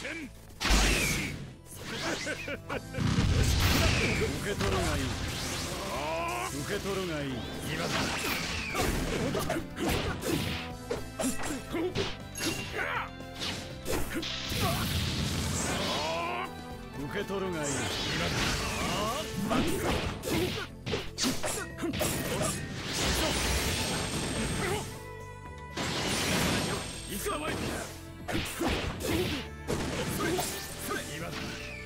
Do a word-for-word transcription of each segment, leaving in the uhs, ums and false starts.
戦開始。 受け取るがいい。受け取るがいい。 今だ。 受け取るがいい。 今だ。いつかまえ。今だ。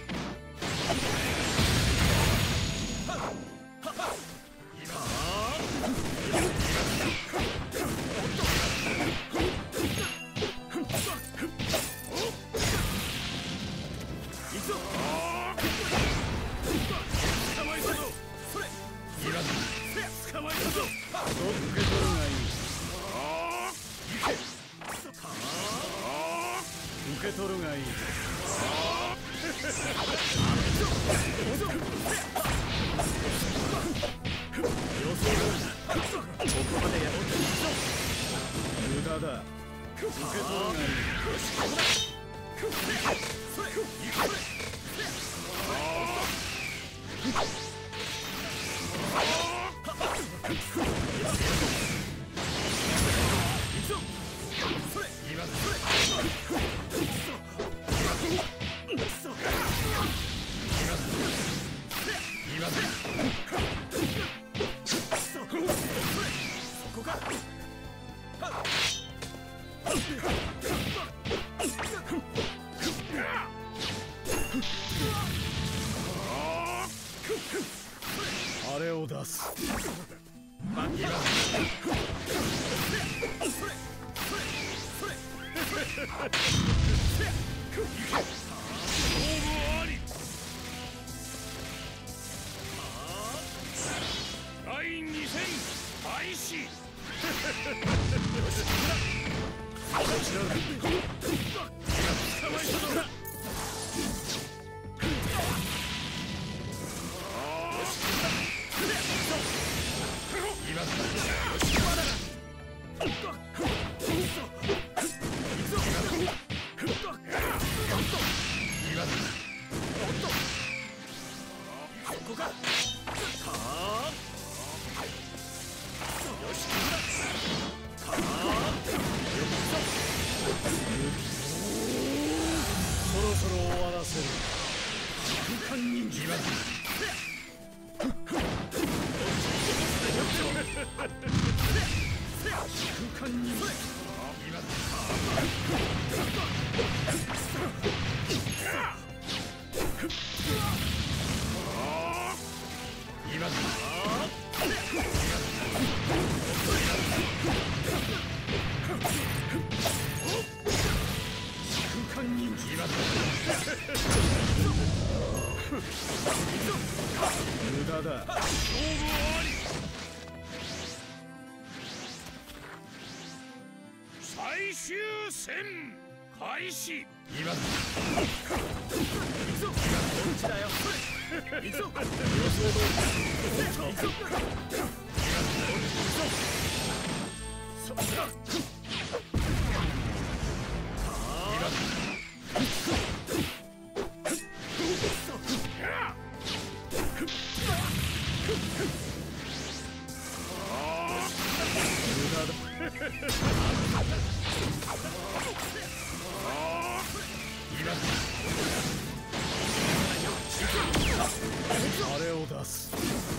受け取るがいい。無駄だ。受け取るがいい。あれを出す。 第二戦開始。 そろそろ終わらせる。 空間忍者。空間忍者。今だ。空間忍者。 無駄だ。 勝負あり。最終戦開始。今だ。行くぞ。こっちだよ。行くぞ。予想通り。行くぞ。そっちだ。 あれを出す。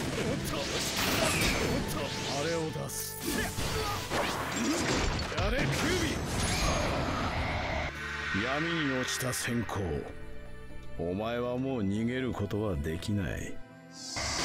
あれを出す。やれ、キュービ。闇に落ちた閃光。お前はもう逃げることはできない。